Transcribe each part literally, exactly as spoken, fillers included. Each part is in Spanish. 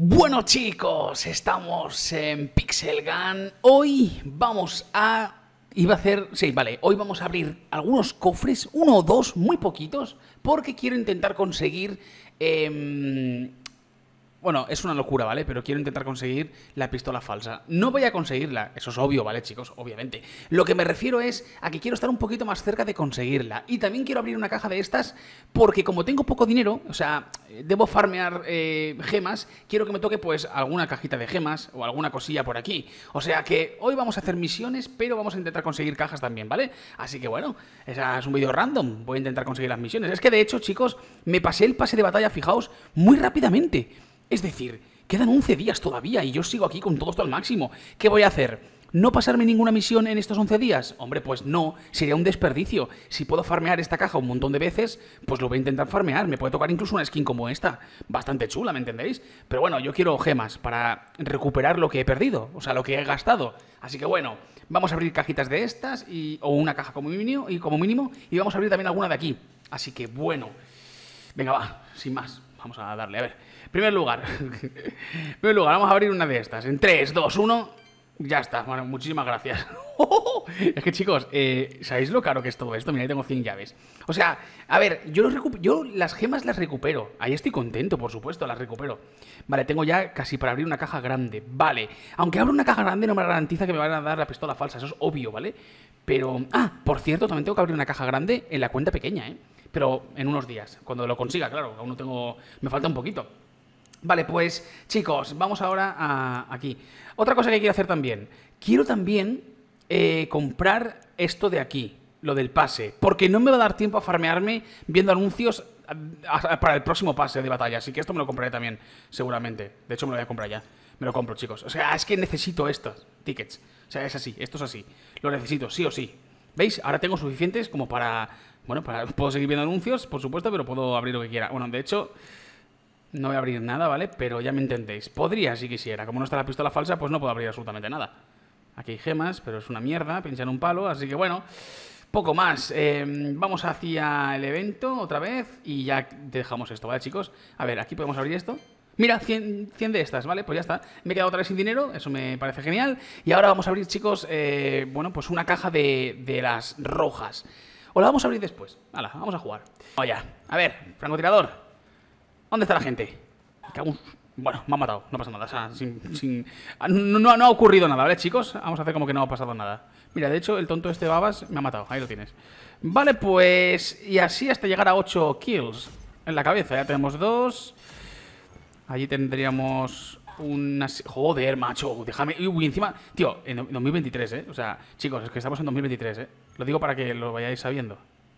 Bueno chicos, estamos en Pixel Gun. Hoy vamos a... Iba a hacer... Sí, vale, hoy vamos a abrir algunos cofres, uno o dos, muy poquitos, porque quiero intentar conseguir... Eh... Bueno, es una locura, ¿vale? Pero quiero intentar conseguir la pistola falsa. No voy a conseguirla, eso es obvio, ¿vale, chicos? Obviamente. Lo que me refiero es a que quiero estar un poquito más cerca de conseguirla. Y también quiero abrir una caja de estas porque como tengo poco dinero, o sea, debo farmear eh, gemas, quiero que me toque pues alguna cajita de gemas o alguna cosilla por aquí. O sea que hoy vamos a hacer misiones, pero vamos a intentar conseguir cajas también, ¿vale? Así que bueno, ese es un vídeo random. Voy a intentar conseguir las misiones. Es que de hecho, chicos, me pasé el pase de batalla, fijaos, muy rápidamente. Es decir, quedan once días todavía y yo sigo aquí con todo esto al máximo. ¿Qué voy a hacer? ¿No pasarme ninguna misión en estos once días? Hombre, pues no, sería un desperdicio. Si puedo farmear esta caja un montón de veces, pues lo voy a intentar farmear. Me puede tocar incluso una skin como esta. Bastante chula, ¿me entendéis? Pero bueno, yo quiero gemas para recuperar lo que he perdido, o sea, lo que he gastado. Así que bueno, vamos a abrir cajitas de estas y, o una caja como mínimo, y como mínimo y vamos a abrir también alguna de aquí. Así que bueno, venga, va, sin más, vamos a darle, a ver. Primer lugar, primer lugar, vamos a abrir una de estas. En tres, dos, uno, ya está. Bueno, muchísimas gracias. Es que chicos, eh, ¿sabéis lo caro que es todo esto? Mira, ahí tengo cien llaves. O sea, a ver, yo, los yo las gemas las recupero. Ahí estoy contento, por supuesto, las recupero. Vale, tengo ya casi para abrir una caja grande. Vale, aunque abra una caja grande no me garantiza que me van a dar la pistola falsa. Eso es obvio, ¿vale? Pero, ah, por cierto, también tengo que abrir una caja grande en la cuenta pequeña, ¿eh? Pero en unos días, cuando lo consiga, claro, aún no tengo... Me falta un poquito. Vale, pues chicos, vamos ahora a aquí. Otra cosa que quiero hacer también. Quiero también eh, comprar esto de aquí, lo del pase, porque no me va a dar tiempo a farmearme viendo anuncios a, a, para el próximo pase de batalla. Así que esto me lo compraré también, seguramente. De hecho, me lo voy a comprar ya. Me lo compro, chicos. O sea, es que necesito estos tickets. O sea, es así, esto es así. Lo necesito, sí o sí. ¿Veis? Ahora tengo suficientes como para... Bueno, para, puedo seguir viendo anuncios, por supuesto, pero puedo abrir lo que quiera. Bueno, de hecho... No voy a abrir nada, ¿vale? Pero ya me entendéis. Podría si quisiera. Como no está la pistola falsa, pues no puedo abrir absolutamente nada. Aquí hay gemas, pero es una mierda. Pinchar un palo, así que bueno. Poco más. Eh, vamos hacia el evento otra vez. Y ya dejamos esto, ¿vale, chicos? A ver, aquí podemos abrir esto. Mira, cien, cien de estas, ¿vale? Pues ya está. Me he quedado otra vez sin dinero, eso me parece genial. Y ahora vamos a abrir, chicos, eh, bueno, pues una caja de, de las rojas. O la vamos a abrir después. Hala, vamos a jugar. Oye, a ver, francotirador. ¿Dónde está la gente? Bueno, me ha matado, no pasa nada. O sea, sin, sin... No, no, no ha ocurrido nada, ¿vale, chicos? Vamos a hacer como que no ha pasado nada. Mira, de hecho, el tonto este babas me ha matado. Ahí lo tienes. Vale, pues... Y así hasta llegar a ocho kills en la cabeza. Ya tenemos dos. Allí tendríamos una... Joder, macho, déjame... Uy, encima... Tío, en dos mil veintitrés, ¿eh? O sea, chicos, es que estamos en dos mil veintitrés, ¿eh? Lo digo para que lo vayáis sabiendo.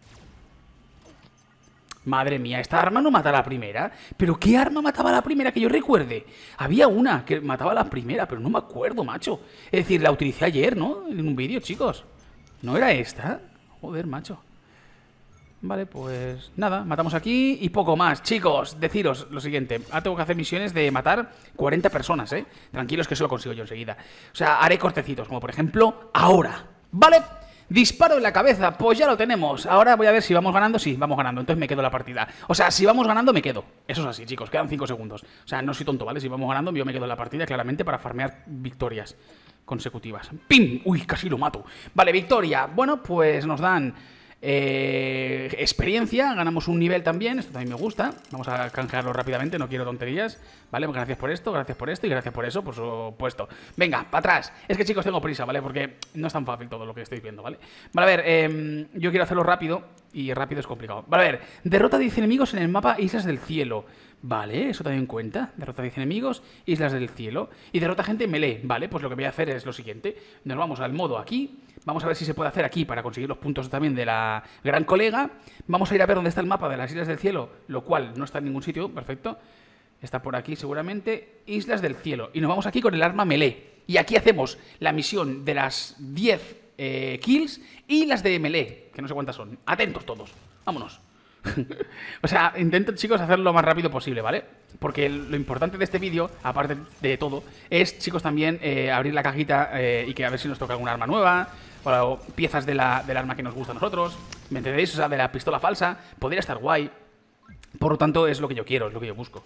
Madre mía, esta arma no mata a la primera. ¿Pero qué arma mataba a la primera que yo recuerde? Había una que mataba a la primera, pero no me acuerdo, macho. Es decir, la utilicé ayer, ¿no? En un vídeo, chicos. ¿No era esta? Joder, macho. Vale, pues nada, matamos aquí y poco más. Chicos, deciros lo siguiente. Ahora tengo que hacer misiones de matar cuarenta personas, ¿eh? Tranquilos que eso lo consigo yo enseguida. O sea, haré cortecitos, como por ejemplo ahora. ¿Vale? Disparo en la cabeza, pues ya lo tenemos. Ahora voy a ver si vamos ganando. Sí, vamos ganando, entonces me quedo la partida. O sea, si vamos ganando me quedo. Eso es así, chicos, quedan cinco segundos. O sea, no soy tonto, ¿vale? Si vamos ganando yo me quedo en la partida claramente para farmear victorias consecutivas. ¡Pim! Uy, casi lo mato. Vale, victoria. Bueno, pues nos dan eh, experiencia. Ganamos un nivel también, esto también me gusta. Vamos a canjearlo rápidamente, no quiero tonterías. Vale, gracias por esto, gracias por esto y gracias por eso, por supuesto. Venga, para atrás. Es que, chicos, tengo prisa, ¿vale? Porque no es tan fácil todo lo que estáis viendo, ¿vale? Vale, a ver, eh, yo quiero hacerlo rápido y rápido es complicado. Vale, a ver, derrota diez enemigos en el mapa Islas del Cielo. Vale, eso también cuenta. Derrota diez enemigos, Islas del Cielo. Y derrota gente melee. Vale, pues lo que voy a hacer es lo siguiente. Nos vamos al modo aquí. Vamos a ver si se puede hacer aquí para conseguir los puntos también de la gran colega. Vamos a ir a ver dónde está el mapa de las Islas del Cielo, lo cual no está en ningún sitio, perfecto. Está por aquí seguramente. Islas del Cielo. Y nos vamos aquí con el arma melee. Y aquí hacemos la misión de las diez eh, kills y las de melee, que no sé cuántas son. Atentos todos. Vámonos. O sea, intento, chicos, hacerlo lo más rápido posible, ¿vale? Porque lo importante de este vídeo, aparte de todo, es, chicos, también eh, abrir la cajita eh, y que a ver si nos toca alguna arma nueva o piezas de la, del arma que nos gusta a nosotros. ¿Me entendéis? O sea, de la pistola falsa. Podría estar guay. Por lo tanto, es lo que yo quiero, es lo que yo busco.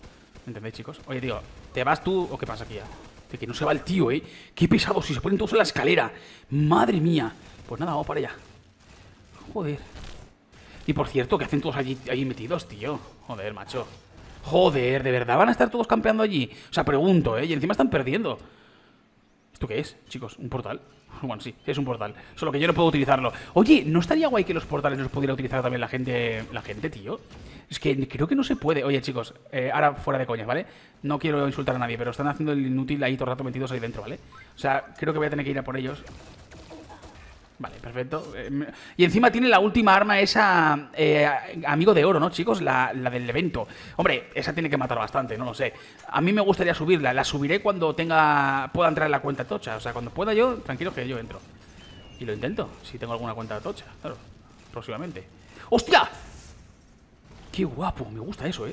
¿Entendéis, chicos? Oye, tío, ¿te vas tú o qué pasa aquí ya? De que no se va el tío, ¿eh? Qué pesado, si se ponen todos en la escalera. Madre mía. Pues nada, vamos para allá. Joder. Y por cierto, ¿qué hacen todos allí, allí metidos, tío? Joder, macho. Joder, ¿de verdad van a estar todos campeando allí? O sea, pregunto, ¿eh? Y encima están perdiendo. ¿Esto qué es, chicos? ¿Un portal? Bueno, sí, es un portal. Solo que yo no puedo utilizarlo. Oye, ¿no estaría guay que los portales los pudiera utilizar también la gente? La gente, tío. Es que creo que no se puede. Oye, chicos, eh, ahora fuera de coñas, ¿vale? No quiero insultar a nadie, pero están haciendo el inútil ahí todo el rato metidos ahí dentro, ¿vale? O sea, creo que voy a tener que ir a por ellos. Vale, perfecto. Eh, y encima tiene la última arma esa, eh, amigo de oro, ¿no, chicos? La, la del evento. Hombre, esa tiene que matar bastante, no lo sé. A mí me gustaría subirla. La subiré cuando tenga pueda entrar en la cuenta tocha. O sea, cuando pueda yo, tranquilo que yo entro. Y lo intento, si tengo alguna cuenta tocha, claro. Próximamente. ¡Hostia! ¡Qué guapo! Me gusta eso, ¿eh?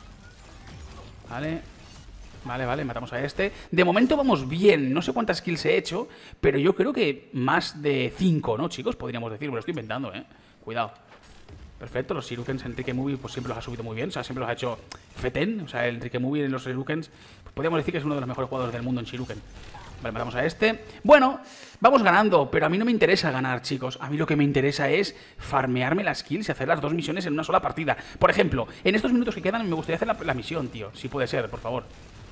Vale. Vale, vale, matamos a este. De momento vamos bien, no sé cuántas kills he hecho, pero yo creo que más de cinco, ¿no, chicos? Podríamos decir, me lo estoy inventando, ¿eh? Cuidado. Perfecto, los Shurikens Enrique Movie pues siempre los ha subido muy bien, o sea, siempre los ha hecho Feten, o sea, el Enrique Movie en los Shurikens, pues podríamos decir que es uno de los mejores jugadores del mundo en Shuriken. Vale, matamos a este. Bueno, vamos ganando, pero a mí no me interesa ganar, chicos. A mí lo que me interesa es farmearme las kills y hacer las dos misiones en una sola partida. Por ejemplo, en estos minutos que quedan me gustaría hacer la, la misión, tío, si puede ser, por favor.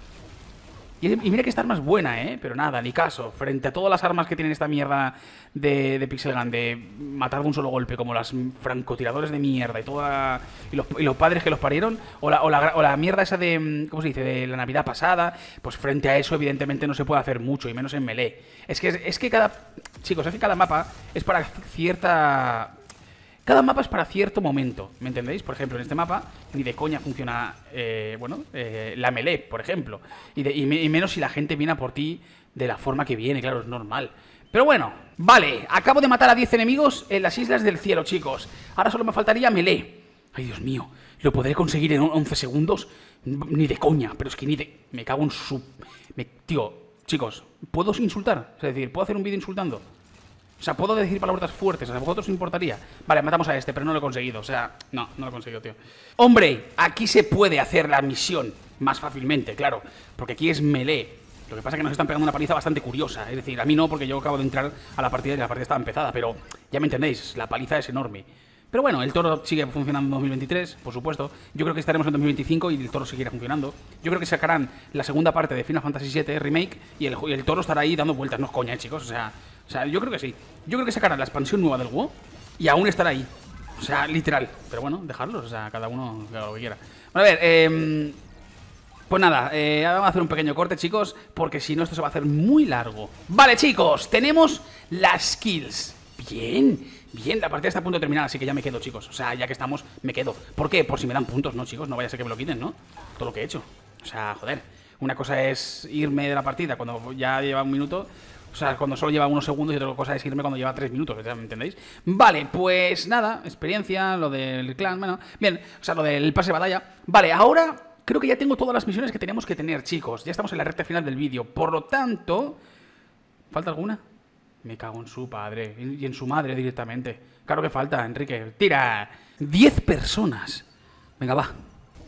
Y, y mira que esta arma es buena, ¿eh? Pero nada, ni caso. Frente a todas las armas que tienen esta mierda de, de Pixel Gun, de matar de un solo golpe, como las francotiradores de mierda y toda y los, y los padres que los parieron, o la, o, la, o la mierda esa de, ¿cómo se dice?, de la Navidad pasada, pues frente a eso evidentemente no se puede hacer mucho, y menos en melee. Es que, es que cada... Chicos, es que cada mapa es para cierta... Cada mapa es para cierto momento, ¿me entendéis? Por ejemplo, en este mapa ni de coña funciona, eh, bueno, eh, la melee, por ejemplo. Y, de, y, me, y menos si la gente viene a por ti de la forma que viene, claro, es normal. Pero bueno, vale, acabo de matar a diez enemigos en las Islas del Cielo, chicos. Ahora solo me faltaría melee. Ay, Dios mío, ¿lo podré conseguir en once segundos? Ni de coña, pero es que ni de... Me cago en su... Me... Tío, chicos, ¿puedo insultar? Es decir, ¿puedo hacer un vídeo insultando? O sea, puedo decir palabras fuertes, ¿a vosotros os importaría? Vale, matamos a este, pero no lo he conseguido, o sea, no, no lo he conseguido, tío. Hombre, aquí se puede hacer la misión más fácilmente, claro, porque aquí es melee. Lo que pasa es que nos están pegando una paliza bastante curiosa, es decir, a mí no, porque yo acabo de entrar a la partida y la partida estaba empezada, pero ya me entendéis, la paliza es enorme. Pero bueno, el toro sigue funcionando en dos mil veintitrés, por supuesto. Yo creo que estaremos en dos mil veinticinco y el toro seguirá funcionando. Yo creo que sacarán la segunda parte de Final Fantasy siete Remake y el, y el toro estará ahí dando vueltas. No es coña, eh, chicos. O sea, o sea, yo creo que sí. Yo creo que sacarán la expansión nueva del WoW y aún estará ahí. O sea, literal. Pero bueno, dejarlos. O sea, cada uno haga lo que quiera. Bueno, a ver, eh... pues nada, eh, vamos a hacer un pequeño corte, chicos, porque si no esto se va a hacer muy largo. Vale, chicos, tenemos las kills. Bien, bien, la partida está a punto de terminar, así que ya me quedo, chicos. O sea, ya que estamos, me quedo. ¿Por qué? Por si me dan puntos, ¿no, chicos? No vaya a ser que me lo quiten, ¿no? Todo lo que he hecho. O sea, joder. Una cosa es irme de la partida cuando ya lleva un minuto. O sea, cuando solo lleva unos segundos, y otra cosa es irme cuando lleva tres minutos, ¿me entendéis? Vale, pues nada, experiencia, lo del clan, bueno, bien, o sea, lo del pase de batalla. Vale, ahora creo que ya tengo todas las misiones que teníamos que tener, chicos. Ya estamos en la recta final del vídeo. Por lo tanto... ¿Falta alguna? Me cago en su padre. Y en su madre directamente. Claro que falta, Enrique. ¡Tira! Diez personas. Venga, va.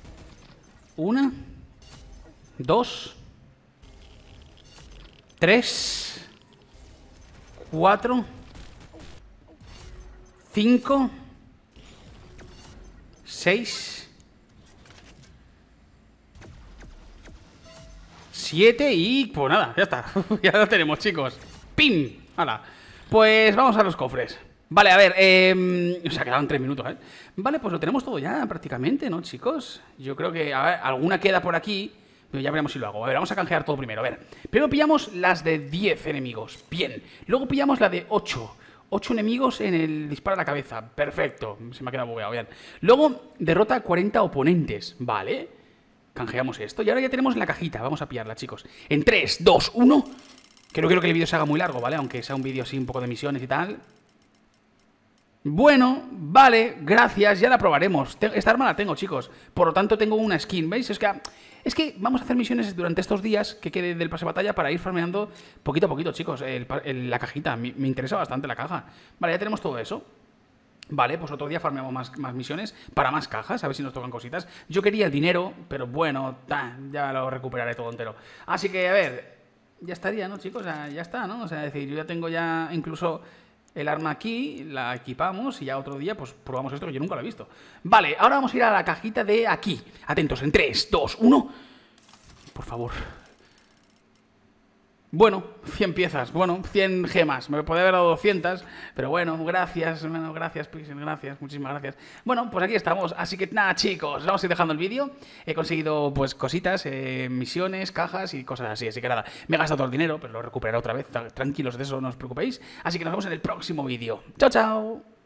Una. Dos. Tres. Cuatro. Cinco. Seis. Siete y... pues nada, ya está. Ya lo tenemos, chicos. ¡Pim! ¡Hala! Pues vamos a los cofres. Vale, a ver, eh, o sea, quedaban tres minutos, ¿eh? Vale, pues lo tenemos todo ya prácticamente, ¿no, chicos? Yo creo que, a ver, alguna queda por aquí, pero ya veremos si lo hago. A ver, vamos a canjear todo primero, a ver. Primero pillamos las de diez enemigos, bien. Luego pillamos la de ocho. ocho enemigos en el disparo a la cabeza, perfecto. Se me ha quedado bugueado, bien. Luego derrota a cuarenta oponentes, vale. Canjeamos esto y ahora ya tenemos la cajita, vamos a pillarla, chicos. En tres, dos, uno... Que no quiero que el vídeo se haga muy largo, ¿vale? Aunque sea un vídeo así un poco de misiones y tal. Bueno, vale, gracias, ya la probaremos. Esta arma la tengo, chicos. Por lo tanto tengo una skin, ¿veis? Es que, es que vamos a hacer misiones durante estos días que quede del pase de batalla para ir farmeando poquito a poquito, chicos, el, el, la cajita. Me, me interesa bastante la caja. Vale, ya tenemos todo eso. Vale, pues otro día farmeamos más, más misiones para más cajas, a ver si nos tocan cositas. Yo quería el dinero, pero bueno, ta, ya lo recuperaré todo entero. Así que, a ver, ya estaría, ¿no, chicos? O sea, ya está, ¿no? O sea, es decir, yo ya tengo ya incluso el arma aquí, la equipamos y ya otro día pues probamos esto que yo nunca lo he visto. Vale, ahora vamos a ir a la cajita de aquí. Atentos, en tres, dos, uno. Por favor. Bueno, cien piezas, bueno, cien gemas. Me podría haber dado doscientas, pero bueno, gracias, bueno, gracias, Pixel, gracias, muchísimas gracias. Bueno, pues aquí estamos, así que nada, chicos, vamos a ir dejando el vídeo. He conseguido, pues, cositas, eh, misiones, cajas y cosas así, así que nada, me he gastado todo el dinero, pero lo recuperaré otra vez, tranquilos de eso, no os preocupéis. Así que nos vemos en el próximo vídeo. ¡Chao, chao!